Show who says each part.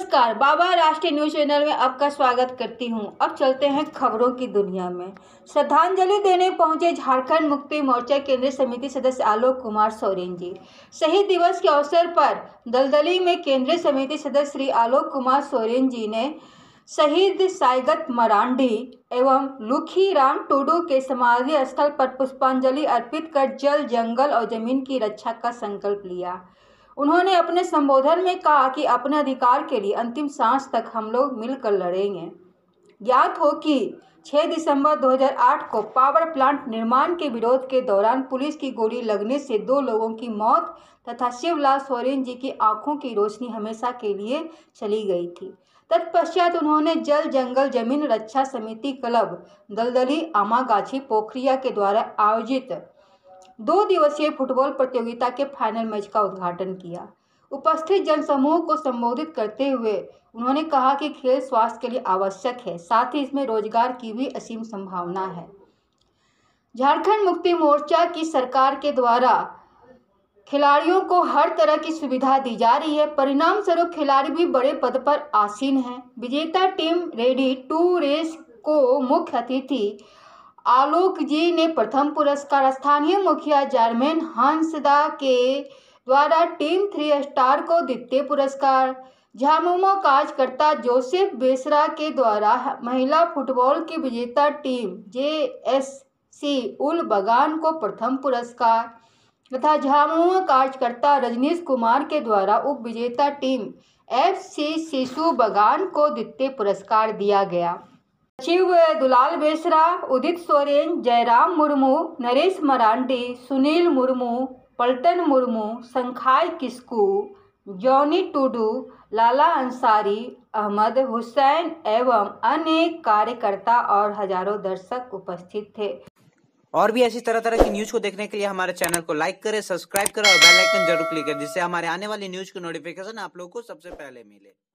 Speaker 1: नमस्कार, बाबा राष्ट्रीय news channel में आपका स्वागत करती हूं। अब चलते हैं खबरों की दुनिया में। श्रद्धांजलि देने पहुंचे झारखंड मुक्ति मोर्चा केंद्रीय समिति सदस्य आलोक कुमार सोरेन जी। शहीद दिवस के अवसर पर दलदली में केंद्रीय समिति सदस्य श्री आलोक कुमार सोरेन जी ने शहीद साईगत मरांडी एवं लुखीराम टुडू के समाधि स्थल पर पुष्पांजलि अर्पित कर जल, जंगल और जमीन की रक्षा का संकल्प लिया। उन्होंने अपने संबोधन में कहा कि अपने अधिकार के लिए अंतिम सांस तक हम लोग मिलकर लड़ेंगे। ज्ञात हो कि 6 दिसंबर 2008 को पावर प्लांट निर्माण के विरोध के दौरान पुलिस की गोली लगने से 2 लोगों की मौत तथा शिवलाल सोरेन जी की आंखों की रोशनी हमेशा के लिए चली गई थी। तत्पश्चात उन्होंने जल, जंगल, जमीन रक्षा समिति क्लब दलदली आमागाछी पोखरिया के द्वारा आयोजित 2 दिवसीय फुटबॉल प्रतियोगिता के फाइनल मैच का उद्घाटन किया। उपस्थित जनसमूह को संबोधित करते हुए उन्होंने कहा कि खेल स्वास्थ्य के लिए आवश्यक है, साथ ही इसमें रोजगार की भी असीम संभावना है। झारखंड मुक्ति मोर्चा की सरकार के द्वारा खिलाड़ियों को हर तरह की सुविधा दी जा रही है। परिणाम स्वरूप खिलाड़ी भी बड़े पद पर आसीन हैं। विजेता टीम रेडी टू रेस को मुख्य अतिथि आलोक जी ने प्रथम पुरस्कार, स्थानीय मुखिया जर्मन हंसदा के द्वारा टीम 3 स्टार को द्वितीय पुरस्कार, झामुमो कार्यकर्ता जोसेफ बेसरा के द्वारा महिला फुटबॉल की विजेता टीम JSC उल बगान को प्रथम पुरस्कार तथा झामुमो कार्यकर्ता रजनीश कुमार के द्वारा उप विजेता टीम FC शिशु बगान को द्वितीय पुरस्कार दिया गया। सचिव दुलाल बेसरा, उदित सोरेन, जयराम मुर्मू, नरेश मरांडी, सुनील मुर्मू, पलटन मुर्मू, संखाय किस्कू, जॉनी टुडू, लाला अंसारी, अहमद हुसैन एवं अन्य कार्यकर्ता और हजारों दर्शक उपस्थित थे।
Speaker 2: और भी ऐसी तरह तरह की न्यूज को देखने के लिए हमारे चैनल को लाइक करें, सब्सक्राइब करें और बेल आइकन जरूर क्लिक करें, जिससे हमारे आने वाली न्यूज की नोटिफिकेशन आप लोगों को सबसे पहले मिले।